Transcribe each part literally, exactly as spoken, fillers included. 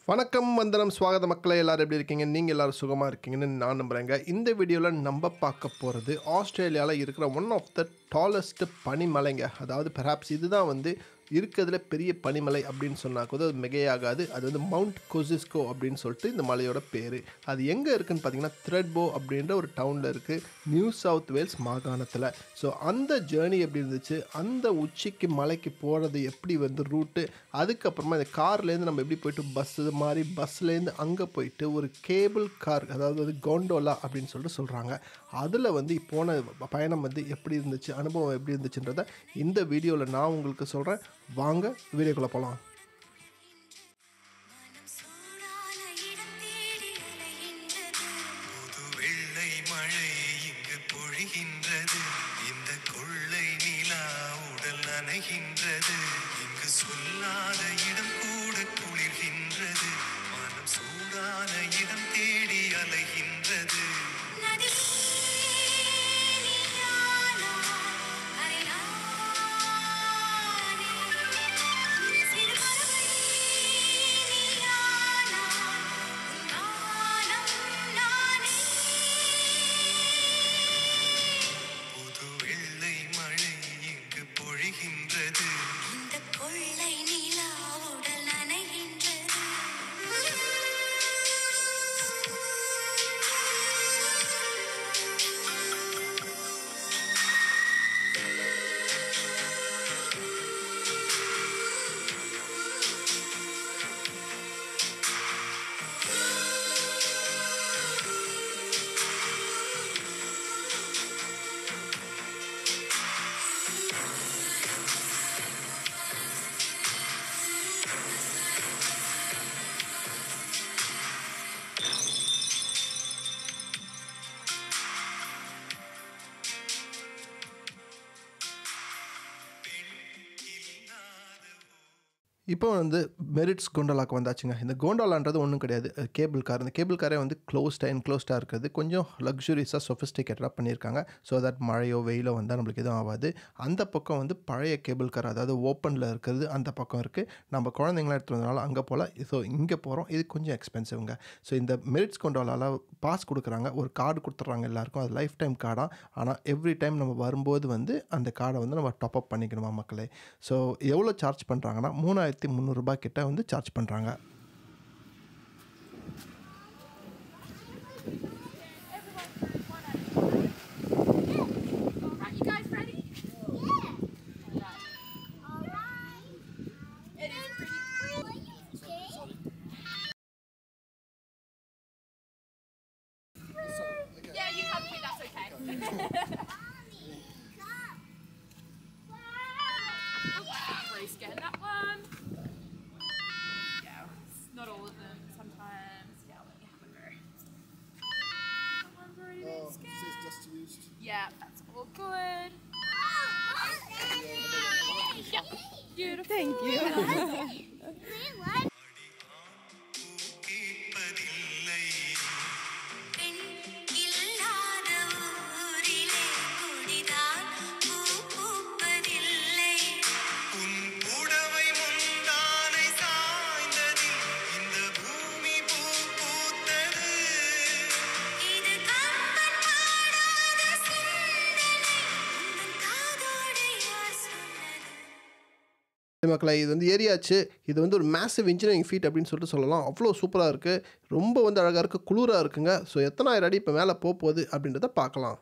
வணக்கம் வந்தனம் ஸ்வாகத மக்களே எல்லாரும் எப்படி இருக்கீங்க நீங்கள் எல்லாரும் சுகமாக இருக்கீங்கன்னு நான் நம்புகிறேங்க. இந்த வீடியோவில் நம்ம பார்க்க போகிறது ஆஸ்திரேலியாவில் இருக்கிற ஒன் ஆஃப் த டாலஸ்ட் பனிமலைங்க. அதாவது பெர்ஹாப்ஸ் இதுதான் வந்து இருக்கிறதுல பெரிய பனிமலை அப்படின்னு சொன்னால் கூட அது மிகையாகாது. அது வந்து மவுண்ட் கொசிஸ்கோ அப்படின்னு சொல்லிட்டு இந்த மலையோட பேர். அது எங்கே இருக்குதுன்னு பார்த்தீங்கன்னா த்ரெட்போ அப்படின்ற ஒரு டவுனில் இருக்குது, நியூ சவுத் வேல்ஸ் மாகாணத்தில். ஸோ அந்த ஜேர்னி எப்படி இருந்துச்சு, அந்த உச்சிக்கு மலைக்கு போகிறது எப்படி வந்து ரூட்டு, அதுக்கப்புறமா இந்த கார்லேருந்து நம்ம எப்படி போயிட்டு பஸ் இது மாதிரி பஸ்லேருந்து அங்கே போயிட்டு ஒரு கேபிள் கார், அதாவது வந்து கோண்டோலா அப்படின்னு சொல்லிட்டு சொல்கிறாங்க. அதில் வந்து போன பயணம் வந்து எப்படி இருந்துச்சு, அனுபவம் எப்படி இருந்துச்சுன்றதை இந்த வீடியோவில் நான் உங்களுக்கு சொல்கிறேன். வாங்க வீடியோக்குள்ளே போகலாம். இந்த கொள்ளை நிலா உடல் நனைகின்றது, இங்கு சொல்லாத இடம் கூட குளிர்கின்றது, மனம் சூடான இடம் தேடி அலைகின்றது. இப்போ வந்து மெரிட்ஸ் கோண்டோலாக்கு வந்தாச்சுங்க. இந்த கோண்டோலான்றது ஒன்றும் கிடையாது, கேபிள் கார். இந்த கேபிள் காரே வந்து க்ளோஸ்டாக என்க்ளோஸ்டாக இருக்கிறது, கொஞ்சம் லக்ஸுரியஸாக சொஃபிஸ்டிகேட்டடாக பண்ணியிருக்காங்க. ஸோ தட் மழையோ வெயிலோ வந்தால் நம்மளுக்கு எதுவும் ஆகாது. அந்த பக்கம் வந்து பழைய கேபிள் கார், அதாவது ஓப்பனில் இருக்கிறது அந்த பக்கம் இருக்குது. நம்ம குழந்தைங்களாம் எடுத்து வந்தனால அங்கே போல். ஸோ இங்கே போகிறோம், இது கொஞ்சம் எக்ஸ்பென்சிவ்ங்க. ஸோ இந்த மெரிட்ஸ் கோண்டோலாவில் பாஸ் கொடுக்குறாங்க, ஒரு கார்டு கொடுத்துட்றாங்க எல்லாருக்கும். அது லைஃப் டைம் கார்டாக. ஆனால் எவ்ரி டைம் நம்ம வரும்போது வந்து அந்த கார்டை வந்து நம்ம டாப் அப் பண்ணிக்கணுமா மக்களே. ஸோ எவ்வளோ சார்ஜ் பண்ணுறாங்கன்னா மூணாயிரத்தி முந்நூறுரூபா கிட்ட வந்து சார்ஜ் பண்ணுறாங்க. Scan that one. Yeah, not all of them. Sometimes, yeah, I'll let you have a go. That one's already been Oh, scanned. it says just used. Yeah, that's all good. Yeah, beautiful. Thank you. மக்களை இது வந்து ஏரியாச்சு. இது வந்து ஒரு massive engineering feet அப்படின்னு சொல்லிட்டு சொல்லலாம். அவ்வளோ சூப்பராக இருக்குது, ரொம்ப வந்து அழகாக இருக்குது, குளிராக இருக்குங்க. ஸோ எத்தனாயிரம் அடி இப்போ மேலே போக போகுது அப்படின்றத பார்க்கலாம்.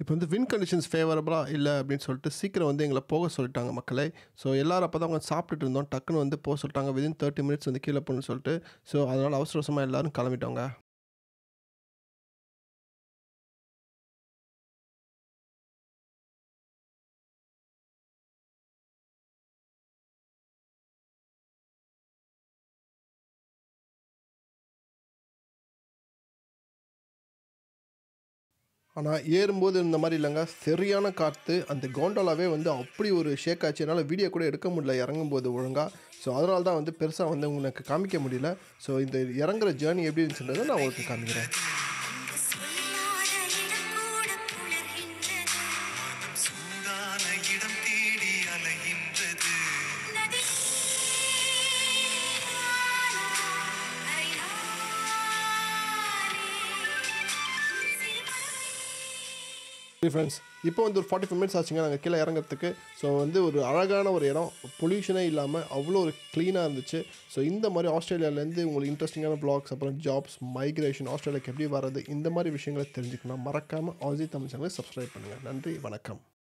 இப்போ வந்து வின் கண்டிஷன்ஸ் ஃபேவரபுளாக இல்லை அப்படின்னு சொல்லிட்டு சீக்கிரம் வந்து எங்களை போக சொல்லிட்டாங்க மக்களே. ஸோ எல்லோரும் அப்போ தான் அவங்க சாப்பிட்டுட்டு இருந்தோம். டக்குன்னு வந்து போக சொல்லிட்டாங்க. விதின் தேர்ட்டி மினிட்ஸ் வந்து கீழே போகணும்னு சொல்லிட்டு. ஸோ அதனால் அவசர அவசரமாக எல்லோரும் கிளம்பிட்டோங்க. ஆனால் ஏறும்போது இந்த மாதிரி இல்லைங்க, சரியான காற்று. அந்த கோண்டாலாவே வந்து அப்படி ஒரு ஷேக் ஆச்சு. என்னால் வீடியோ கூட எடுக்க முடியல இறங்கும்போது ஒழுங்காக. ஸோ அதனால தான் வந்து பெருசாக வந்து உங்களுக்கு காமிக்க முடியல. ஸோ இந்த இறங்குற ஜேர்னி எப்படி இருந்துச்சுன்றதை நான் உங்களுக்கு காமிக்கிறேன். ஃப்ரெண்ட்ஸ், இப்போ வந்து ஒரு ஃபார்ட்டி ஃபைவ் மினிட்ஸ் ஆச்சுங்க நாங்கள் கீழே இறங்கிறதுக்கு. ஸோ வந்து ஒரு அழகான ஒரு இடம், பொல்யூஷனே இல்லாமல் அவ்வளோ ஒரு க்ளீனாக இருந்துச்சு. ஸோ இந்த மாதிரி ஆஸ்திரேலியாவிலேருந்து உங்களுக்கு இன்ட்ரெஸ்டிங்கான ப்ளாக்ஸ், அப்புறம் ஜாப்ஸ், மைக்ரேஷன், ஆஸ்திரேலியாவுக்கு எப்படி வர்றது, இந்த மாதிரி விஷயங்களை தெரிஞ்சுக்கணும். மறக்காமல் ஆசி தமிழ் சேனலை சப்ஸ்கிரைப் பண்ணுங்கள். நன்றி, வணக்கம்.